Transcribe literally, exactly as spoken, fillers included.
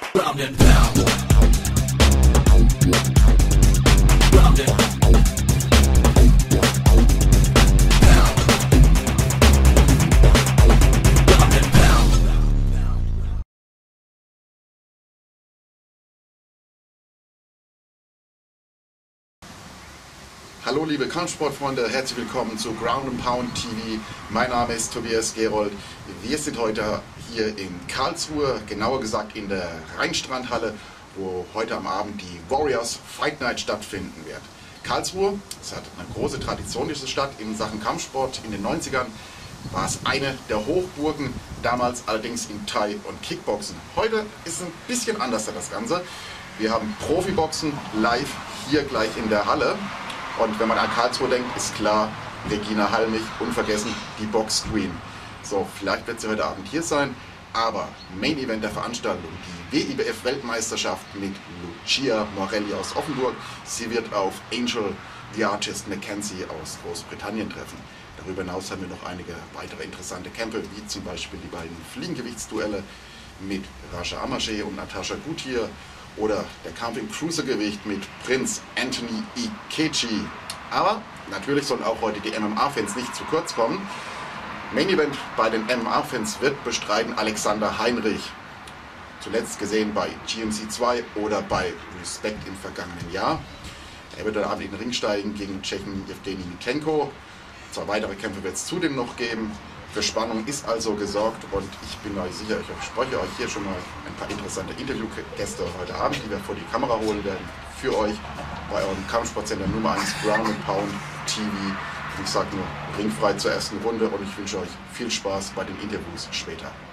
Ground and pound. Ground and pound. Ground and pound. Hallo liebe Kampfsportfreunde, herzlich willkommen zu Ground and Pound T V. Mein Name ist Tobias Gerold. Wir sind heute hier in Karlsruhe, genauer gesagt in der Rheinstrandhalle, wo heute am Abend die Warriors Fight Night stattfinden wird. Karlsruhe, es hat eine große Tradition, diese Stadt in Sachen Kampfsport. In den neunzigern war es eine der Hochburgen, damals allerdings im Thai und Kickboxen. Heute ist es ein bisschen anders das Ganze. Wir haben Profiboxen live hier gleich in der Halle. Und wenn man an Karlsruhe denkt, ist klar, Regina Halmich, unvergessen, die Box Queen. So, vielleicht wird sie heute Abend hier sein, aber Main Event der Veranstaltung, die W I B F-Weltmeisterschaft mit Lucia Morelli aus Offenburg. Sie wird auf Angel the Artist Mackenzie aus Großbritannien treffen. Darüber hinaus haben wir noch einige weitere interessante Kämpfe, wie zum Beispiel die beiden Fliegengewichtsduelle mit Raja Amache und Natasha Guthier. Oder der Kampf im Cruisergewicht mit Prinz Anthony Ikechi. Aber natürlich sollen auch heute die M M A-Fans nicht zu kurz kommen. Main Event bei den M M A-Fans wird bestreiten Alexander Heinrich. Zuletzt gesehen bei G M C zwei oder bei Respect im vergangenen Jahr. Er wird heute Abend in den Ring steigen gegen Tschechen Evgeny Mikenko. Zwei weitere Kämpfe wird es zudem noch geben. Für Spannung ist also gesorgt und ich bin euch sicher, ich verspreche euch hier schon mal ein paar interessante Interviewgäste heute Abend, die wir vor die Kamera holen werden, für euch bei eurem Kampfsportsender Nummer eins Ground and Pound T V. Ich sage nur ringfrei zur ersten Runde und ich wünsche euch viel Spaß bei den Interviews später.